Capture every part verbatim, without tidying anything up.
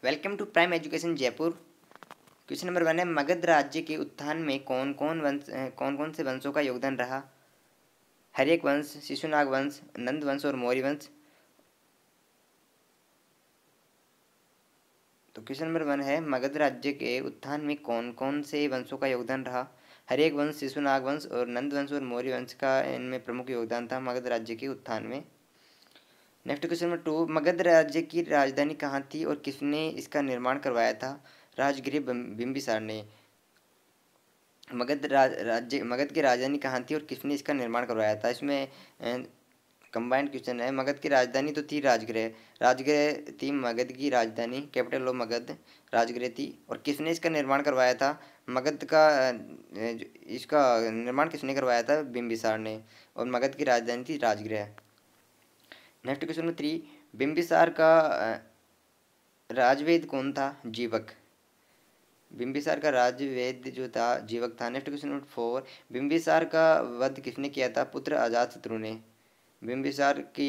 Welcome to prime education Jaipur. Question number one है, मगध राज्य के उत्थान में कौन कौन वंश कौन कौन से वंशों का योगदान रहा? हर्यक वंश, शिशुनाग वंश, नंद वंश और मौर्य वंश। तो क्वेश्चन नंबर वन है, मगध राज्य के उत्थान में कौन कौन से वंशों का योगदान रहा? हर्यक वंश, शिशुनाग वंश और नंद वंश और मौर्य वंश का इनमें प्रमुख योगदान था मगध राज्य के उत्थान में। Next question number two, Magadh राज्य की राजधानी कहाँ थी और किसने इसका निर्माण करवाया था? राजगृह बिंबिसार ने। मगध राज राज्य मगध की राजधानी कहाँ थी और किसने इसका निर्माण करवाया था? इसमें कंबाइंड क्वेश्चन है। मगध की राजधानी तो थी राजगृह, राजगृह थी मगध की राजधानी, कैपिटल ऑफ मगध राजगृह थी। और किसने इसका निर्माण करवाया था? मगध का इसका निर्माण किसने करवाया था? बिंबिसार ने। और मगध की राजधानी थी Rajgriha. Next question number three, Bimbisara का राजवेद कौन था? जीवक। बिंबिसार का राजवेद जो था जीवक था। Next question number four, Bimbisara का वध किसने किया था? पुत्र अजातशत्रु ने। बिंबिसार की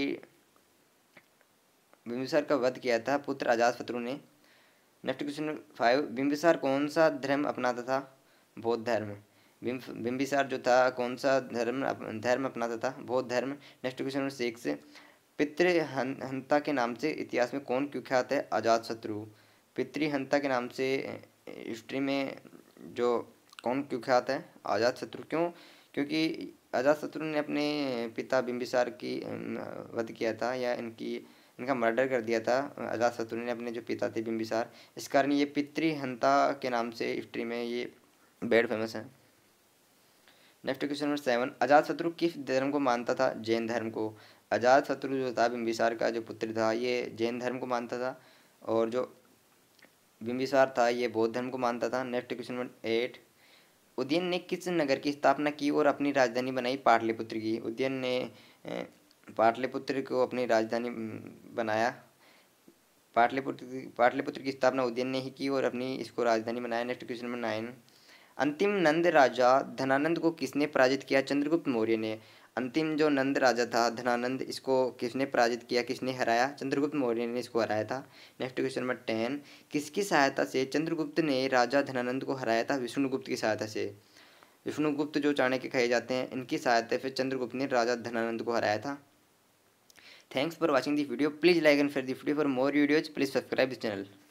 बिंबिसार का वध किया था पुत्र अजातशत्रु ने। Next question number five, Bimbisara कौन सा धर्म अपनाता था? बौद्ध धर्म। बिंबिसार जो था कौन सा धर्म धर्म अपनाता था? बौद्ध धर्म। नेक्स्ट क्वेश्चन नंबर सिक्स, पितृहंता के नाम से इतिहास में कौन कुख्यात है? अजातशत्रु। पितृहंता के नाम से हिस्ट्री में जो कौन कुख्यात है? अजातशत्रु। क्यों? क्योंकि अजातशत्रु ने अपने पिता बिंबिसार की वध किया था, या इनकी इनका मर्डर कर दिया था अजातशत्रु ने अपने जो पिता थे बिंबिसार। इस कारण ये पितृहंता के नाम से हिस्ट्री में ये बेड फेमस है। Next question number seven, Ajatashatru किस धर्म को मानता था? जैन धर्म को। अजातशत्रु जो था बिंबिसार का जो पुत्र था ये जैन धर्म को मानता था, और जो बिंबिसार था ये बौद्ध धर्म को मानता था। Next question number eight, Udayan ने किस नगर की स्थापना की और अपनी राजधानी बनाई? पाटलिपुत्र की। उदयन ने पाटलिपुत्र को अपनी राजधानी बनाया। पाटलिपुत्र पाटलिपुत्र की स्थापना उदयन ने ही की और अपनी इसको राजधानी बनाया। नेक्स्ट क्वेश्चन नंबर नाइन, अंतिम नंद राजा धनानंद को किसने पराजित किया? चंद्रगुप्त मौर्य ने। अंतिम जो नंद राजा था धनानंद, इसको किसने पराजित किया, किसने हराया? चंद्रगुप्त मौर्य ने इसको हराया था। नेक्स्ट क्वेश्चन नंबर टेन, किसकी सहायता से चंद्रगुप्त ने राजा धनानंद को हराया था? विष्णुगुप्त की सहायता से। विष्णुगुप्त जो चाणक्य कहे जाते हैं, इनकी सहायता से चंद्रगुप्त ने राजा धनानंद को हराया था। Thanks for watching the video. Please like and share the video. For more videos please subscribe this channel.